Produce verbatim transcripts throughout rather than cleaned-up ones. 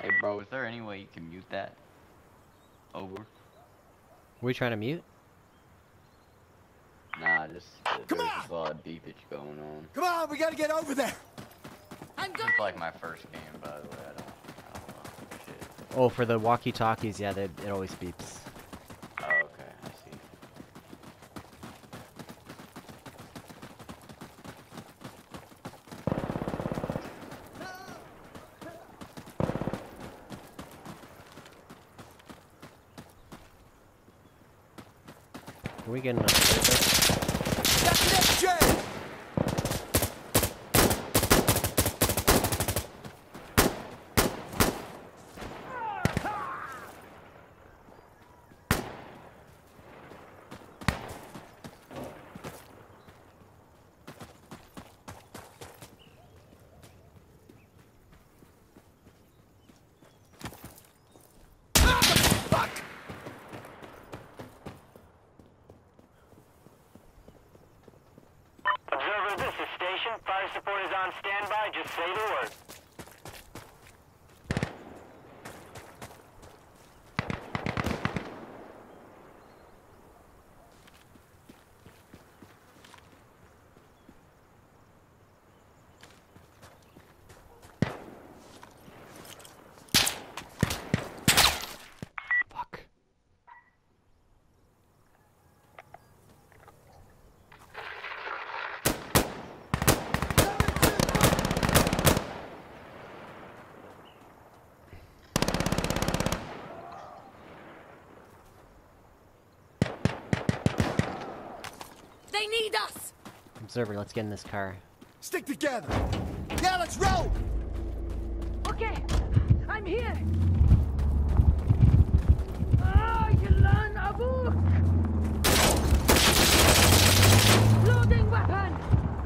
Hey bro, is there any way you can mute that? Over. What are we trying to mute? Nah, just uh, Come there's on! just a lot of beepage going on. Come on, we gotta get over there. I'm This going. is like my first game, by the way. I don't, I don't know. Shit. Oh, for the walkie-talkies, yeah, they, it always beeps. Oh, okay, I see. Are we getting upstairs? That's the next train. Observer, this is station. Fire support is on standby. Just say the word. Fuck. They need us. Observer, let's get in this car. Stick together. Yeah, let's roll. Okay, I'm here. Ah, Ylan Abu. Loading weapon.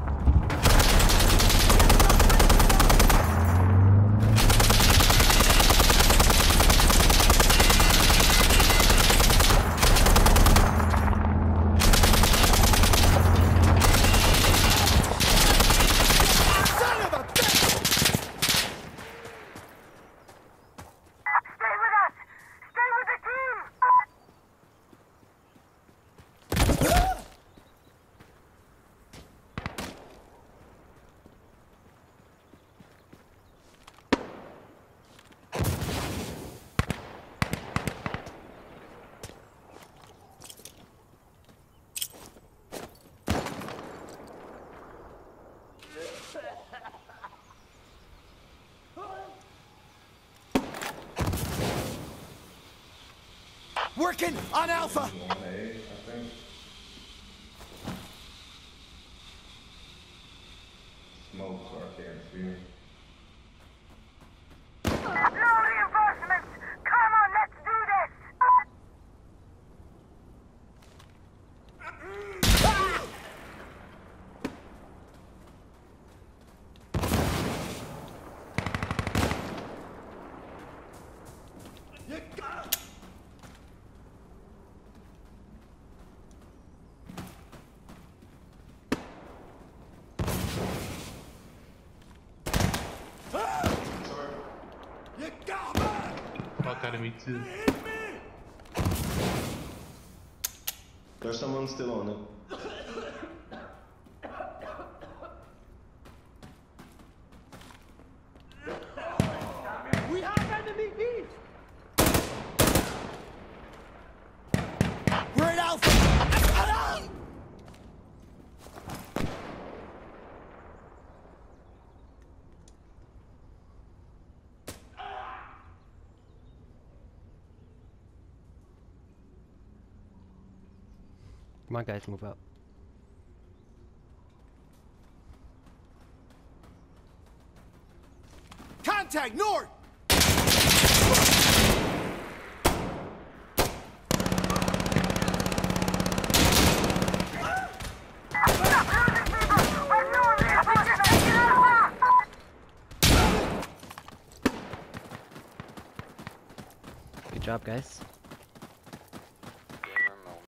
Son of a bitch! Stay with us. Stay with the team. Working on Alpha. One A, I think. Smoke, so I can't see. No reinforcements. Come on, let's do this. You got me. Fuck out of me too. Hit me. There's someone still on it. We have enemy beat. We're at Alpha. Come on, guys, move up. Contact north. Good job, guys.